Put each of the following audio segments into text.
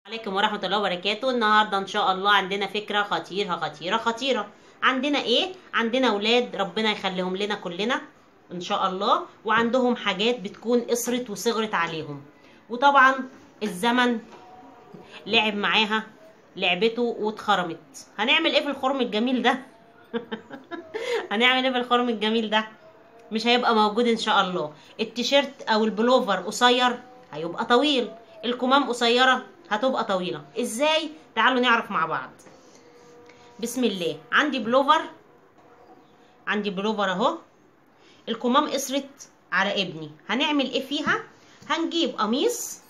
عليكم ورحمة الله وبركاته. النهاردة ان شاء الله عندنا فكرة خطيرة. عندنا ايه؟ عندنا اولاد ربنا يخليهم لنا كلنا ان شاء الله، وعندهم حاجات بتكون قصرت وصغرت عليهم، وطبعا الزمن لعب معاها لعبته واتخرمت. هنعمل ايه في الخرم الجميل ده؟ هنعمل ايه في الخرم الجميل ده؟ مش هيبقى موجود ان شاء الله. التيشيرت او البلوفر قصير هيبقى طويل، الكمام قصيرة هتبقى طويلة. ازاي؟ تعالوا نعرف مع بعض. بسم الله. عندي بلوفر اهو. الكمام قصرت على ابني. هنعمل ايه فيها؟ هنجيب قميص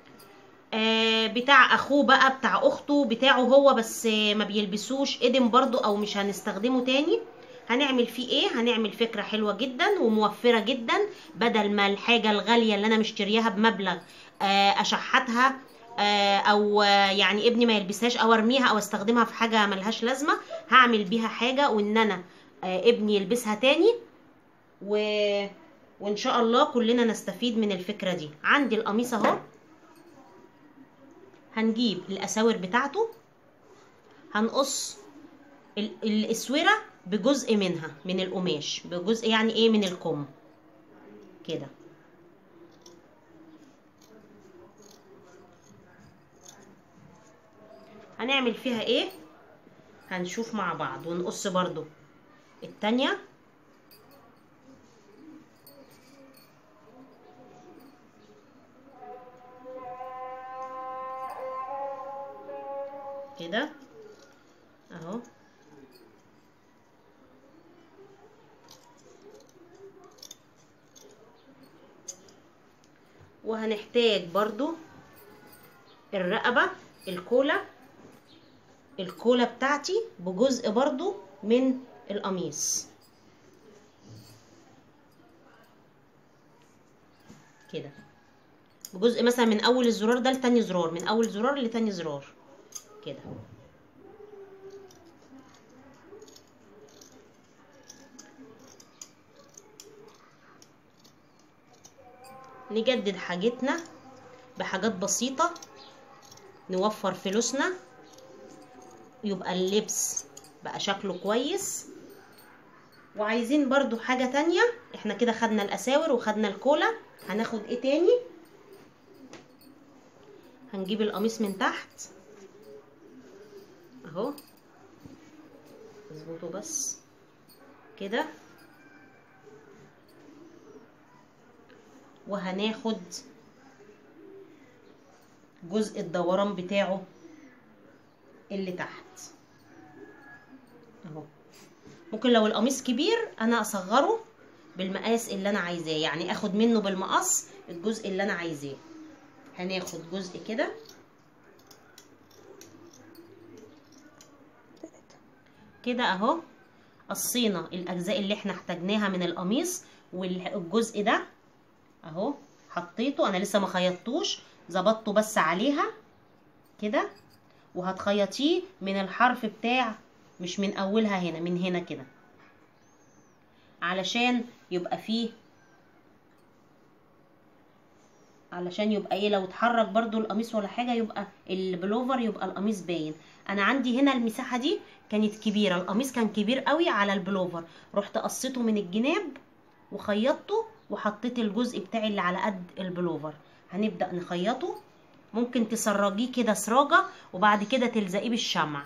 بتاع اخوه بقى، بتاع اخته، بتاعه هو بس ما بيلبسوش ادم برضو او مش هنستخدمه تاني. هنعمل فيه ايه؟ هنعمل فكرة حلوة جدا وموفرة جدا. بدل ما الحاجة الغالية اللي انا مشتريها بمبلغ اشحتها او يعني ابني ما يلبسهاش او ارميها او استخدمها في حاجة ملهاش لازمة، هعمل بيها حاجة وان انا ابني يلبسها تاني و... وان شاء الله كلنا نستفيد من الفكرة دي. عندي القميص اهو. هنجيب الاساور بتاعته، هنقص الاسوره بجزء منها من القماش، بجزء يعني ايه من الكم كده. هنعمل فيها ايه؟ هنشوف مع بعض. ونقص برضو التانية كده اهو. وهنحتاج برضو الرقبة، الكولة بتاعتي بجزء برضو من القميص كده، بجزء مثلا من اول الزرار ده لتاني زرار، من اول زرار لتاني زرار كده. نجدد حاجتنا بحاجات بسيطة، نوفر فلوسنا، يبقى اللبس بقى شكله كويس. وعايزين برضو حاجة تانية. احنا كده خدنا الاساور وخدنا الكولا. هناخد ايه تاني؟ هنجيب القميص من تحت اهو، اظبطه بس كده. وهناخد جزء الدوران بتاعه اللي تحت اهو. ممكن لو القميص كبير انا اصغره بالمقاس اللي انا عايزاه، يعني اخد منه بالمقص الجزء اللي انا عايزاه. هناخد جزء كده اهو. قصينا الاجزاء اللي احنا احتاجناها من القميص، والجزء ده اهو حطيته. انا لسه ما خيطتوش، ظبطته بس عليها كده. وهتخيطيه من الحرف بتاع، مش من اولها هنا، من هنا كده، علشان يبقى فيه، علشان يبقى ايه، لو اتحرك برضو القميص ولا حاجة يبقى البلوفر، يبقى القميص باين. انا عندي هنا المساحة دي كانت كبيرة، القميص كان كبير قوي على البلوفر، رحت قصيته من الجناب وخيطته وحطيت الجزء بتاعي اللي على قد البلوفر. هنبدأ نخيطه. ممكن تسرجيه كده سراجة وبعد كده تلزقيه بالشمع.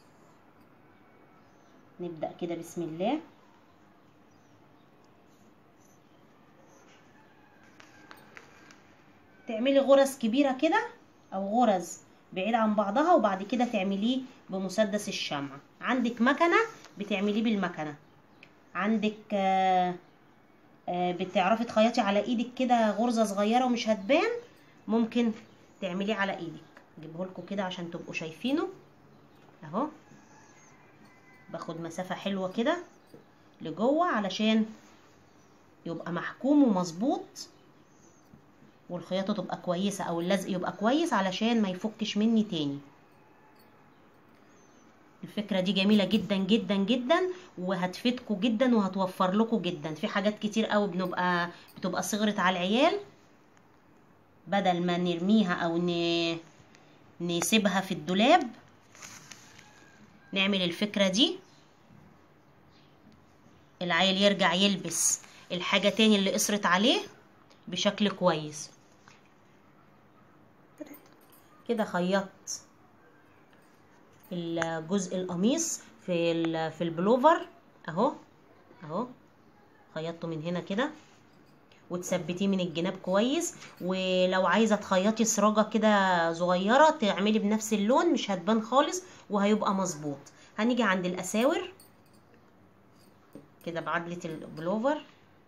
نبدأ كده بسم الله. تعملي غرز كبيرة كده او غرز بعيد عن بعضها، وبعد كده تعمليه بمسدس الشمع. عندك مكنة بتعمليه بالمكنة، عندك بتعرفي تخيطي على ايدك كده غرزة صغيرة ومش هتبان، ممكن تعمليه على ايدك. اجيبه لكم كده عشان تبقوا شايفينه اهو. باخد مسافة حلوة كده لجوه علشان يبقى محكوم ومظبوط، والخياطة تبقى كويسة او اللزق يبقى كويس علشان ما يفكش مني تاني. الفكرة دي جميلة جدا جدا جدا، وهتفيدكم جدا وهتوفر لكم جدا. في حاجات كتير قوي بتبقى صغرت على العيال، بدل ما نرميها او نسيبها في الدولاب، نعمل الفكرة دي، العيل يرجع يلبس الحاجة تاني اللي قصرت عليه بشكل كويس. كده خيطت الجزء القميص في البلوفر اهو، اهو خيطته من هنا كده، وتثبتيه من الجناب كويس. ولو عايزه تخيطي سراجه كده صغيره تعملي بنفس اللون، مش هتبان خالص وهيبقى مظبوط. هنيجي عند الاساور كده بعدله البلوفر،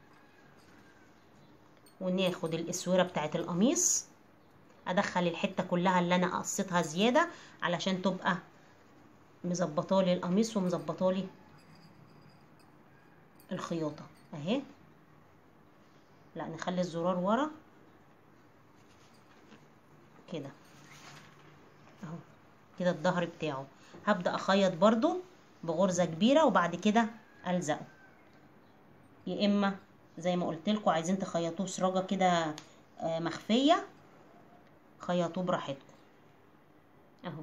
وناخد الاسوره بتاعت القميص، ادخل الحته كلها اللي انا قصيتها زياده علشان تبقى مظبطالي القميص ومظبطالي الخياطه اهي. لا نخلي الزرار ورا كده اهو، كده الظهر بتاعه. هبدأ اخيط برضو بغرزة كبيرة وبعد كده الزقه، يا اما زي ما قلت لكم عايزين تخيطوه سراجة كده مخفية خيطوه براحتكم اهو.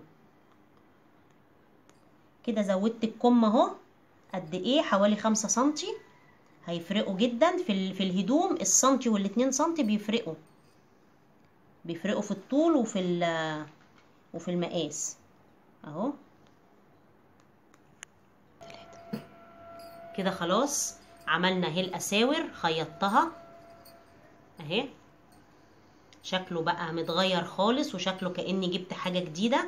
كده زودت الكم اهو، قد ايه؟ حوالي 5 سنتي. هيفرقوا جدا في الهدوم، السنتي والاتنين سنتي بيفرقوا في الطول وفي المقاس اهو. كده خلاص عملنا اهي الاساور، خيطتها اهي، شكله بقى متغير خالص وشكله كأني جبت حاجة جديدة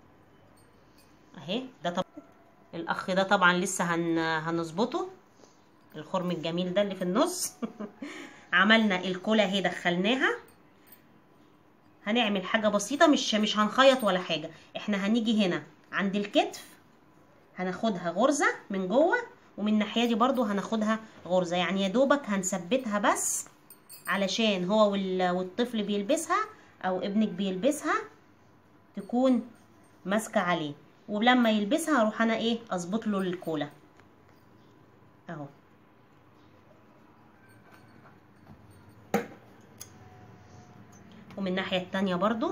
اهي. ده طبعا الاخ ده طبعا لسه هنظبطه، الخرم الجميل ده اللي في النص. عملنا الكولا اهي دخلناها. هنعمل حاجة بسيطة، مش هنخيط ولا حاجة. احنا هنيجي هنا عند الكتف هناخدها غرزة من جوه، ومن الناحية دي برضو هناخدها غرزة، يعني يا دوبك هنثبتها بس علشان هو والطفل بيلبسها او ابنك بيلبسها تكون ماسكة عليه، ولما يلبسها هروح انا ايه اظبط له الكولا اهو. ومن الناحية التانية برضو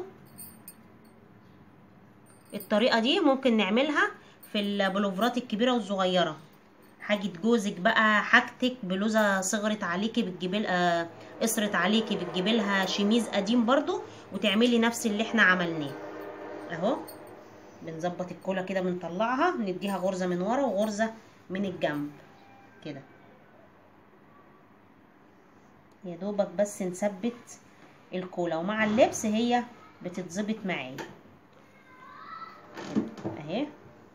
الطريقة دي ممكن نعملها في البلوفرات الكبيرة والصغيرة. حاجة جوزك بقى، حاجتك، بلوزة صغرت عليكي بتجيبي قصرت عليكي بتجيبي لها شميز قديم برضو وتعملي نفس اللي احنا عملناه اهو. بنظبط الكولا كده، بنطلعها نديها غرزة من ورا وغرزة من الجنب كده، يا دوبك بس نثبت الكولا، ومع اللبس هي بتتظبط معايا اهي.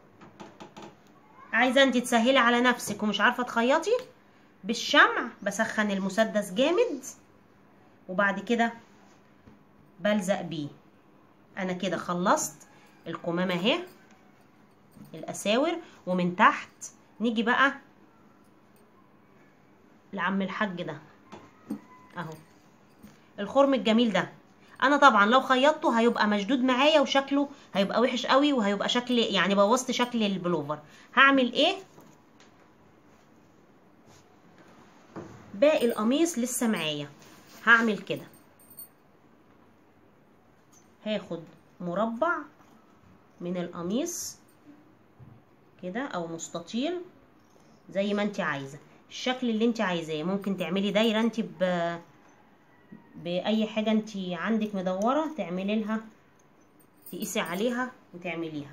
عايزه انت تسهلي على نفسك ومش عارفه تخيطي، بالشمع بسخن المسدس جامد وبعد كده بلزق بيه. انا كده خلصت الكمامه اهي، الاساور. ومن تحت نيجي بقى لعم الحاج ده اهو، الخرم الجميل ده. انا طبعا لو خيطته هيبقى مشدود معايا وشكله هيبقى وحش قوي، وهيبقى شكل يعني بوظت شكل البلوفر. هعمل ايه؟ باقي القميص لسه معايا. هعمل كده، هاخد مربع من القميص كده او مستطيل زي ما انت عايزه، الشكل اللي انت عايزاه. ممكن تعملي دايره انت باي حاجه انت عندك مدوره، تعملي لها تقيسي عليها وتعمليها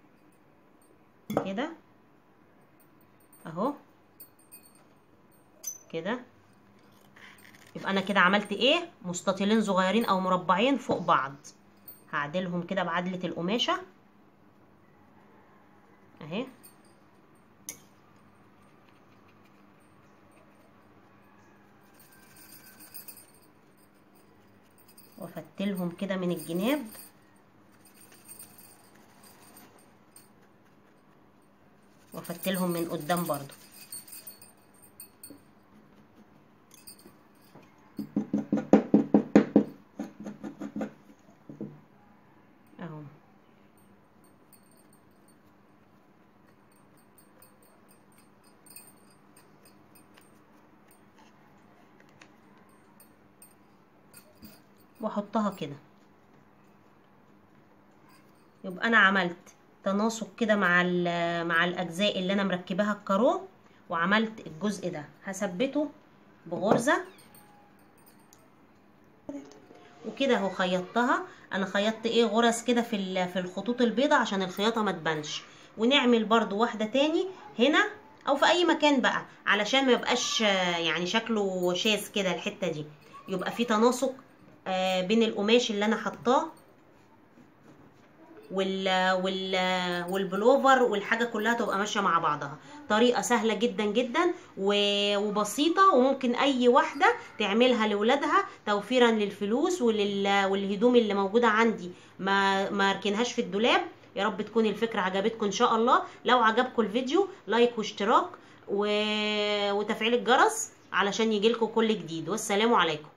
كده اهو كده. يبقى انا كده عملت ايه؟ مستطيلين صغيرين او مربعين فوق بعض. هعدلهم كده بعدله القماشه اهي، وافتلهم كده من الجناب وافتلهم من قدام برضو اهو. واحطها كده يبقى انا عملت تناسق كده مع الاجزاء اللي انا مركباها الكارو، وعملت الجزء ده هثبته بغرزة وكده اهو خيطتها. انا خيطت ايه غرز كده في الخطوط البيضاء عشان الخياطة ما تبانش. ونعمل برضو واحدة تاني هنا او في اي مكان بقى علشان ما يبقاش يعني شكله شاذ كده، الحتة دي يبقى في تناسق بين القماش اللي انا حطاه والبلوفر والحاجه كلها تبقى ماشيه مع بعضها. طريقه سهله جدا جدا وبسيطه، وممكن اي واحده تعملها لاولادها توفيرا للفلوس والهدوم اللي موجوده عندي ما اركنهاش في الدولاب. يا رب تكون الفكره عجبتكم ان شاء الله. لو عجبكم الفيديو لايك واشتراك وتفعيل الجرس علشان يجيلكم كل جديد، والسلام عليكم.